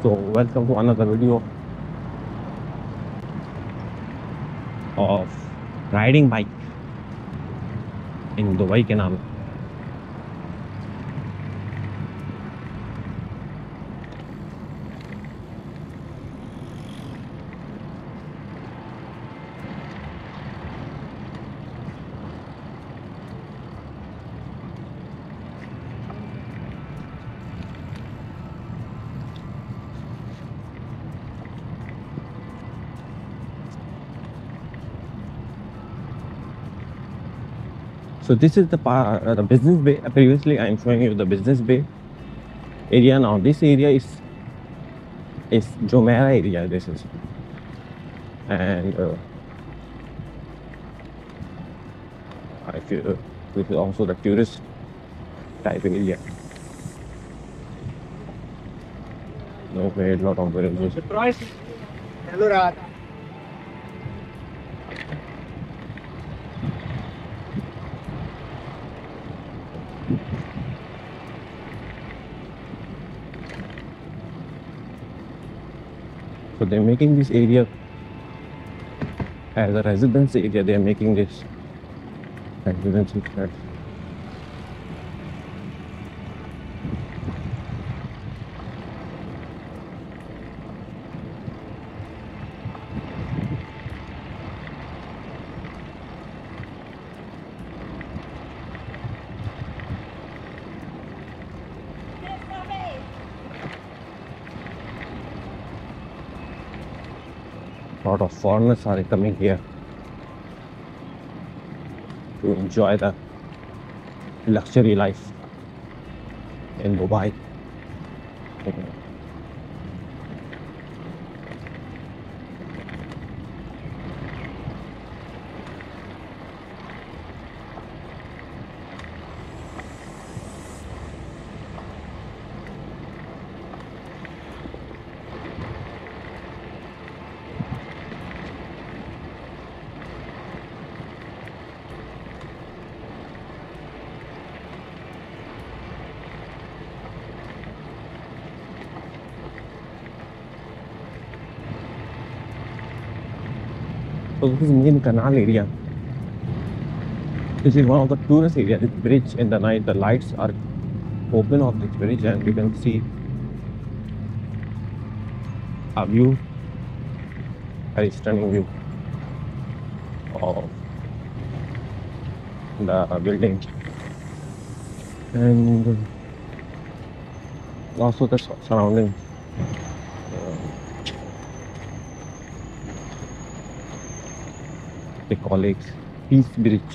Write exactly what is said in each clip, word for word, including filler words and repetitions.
So, welcome to another video of riding bike in Dubai Canal. So this is the part, uh, the business bay. Previously, I am showing you the business bay area. Now this area is is Jumeirah area. This is, and uh, I feel this is also the tourist type area. No, very lot of villages. Allora, So they're making this area as a residence area. They're making this residential flat. Lot of foreigners are coming here to enjoy the luxury life in Dubai. So this is main canal area. This is one of the tourist area. This bridge in the night, the lights are open of this bridge, and you can see a view, very stunning view of the building, and also the surrounding. They call it Peace Bridge.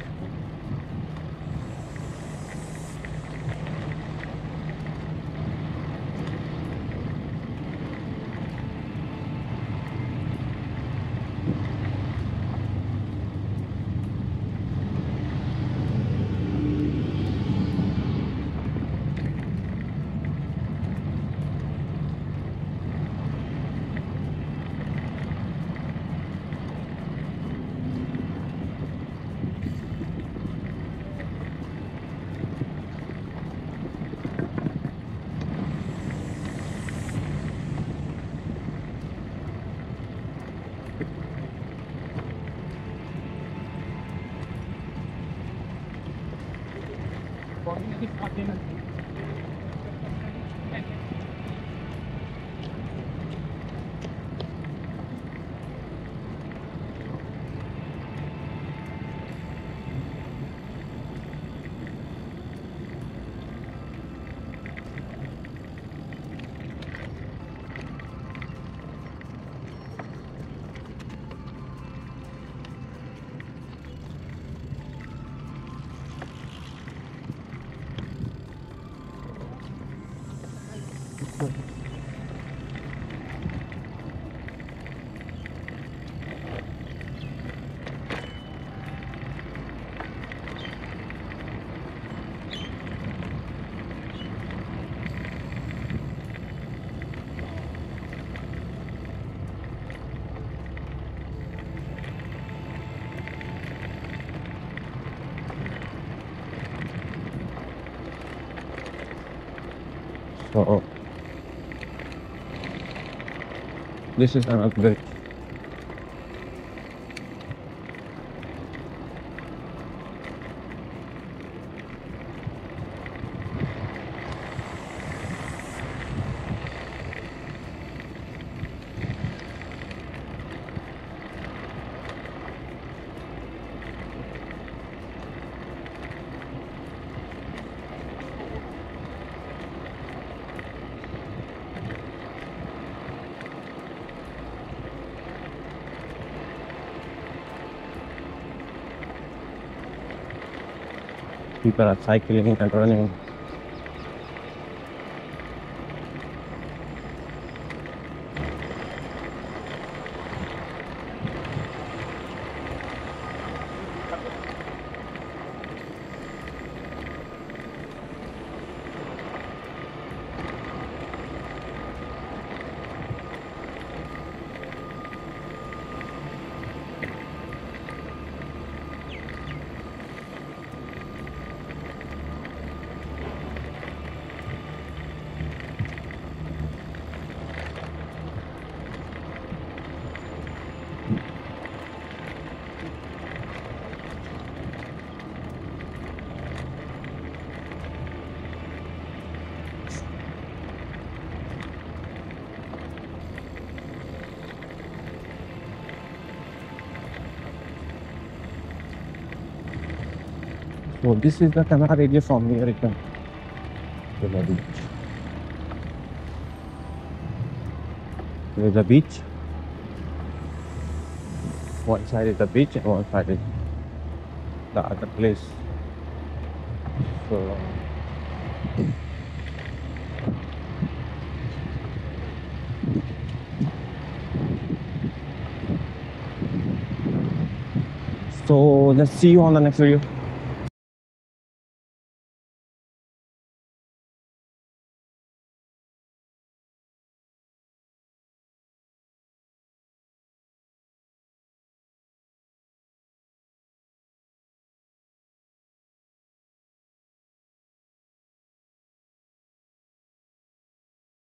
So This is another bridge. People are cycling and running. So this is the canal area from here. You can to the beach. There is a beach. One side is the beach and one side is the other place. So so let's see you on the next video.